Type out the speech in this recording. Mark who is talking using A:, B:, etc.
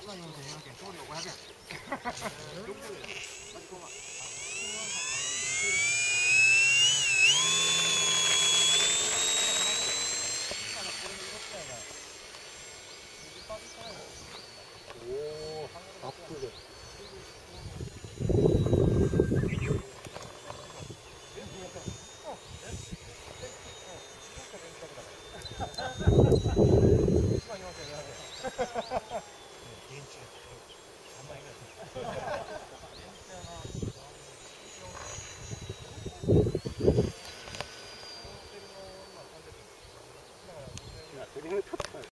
A: 万4400円、送料500円。
B: おお、アップで。
A: 電池が3枚ぐらい。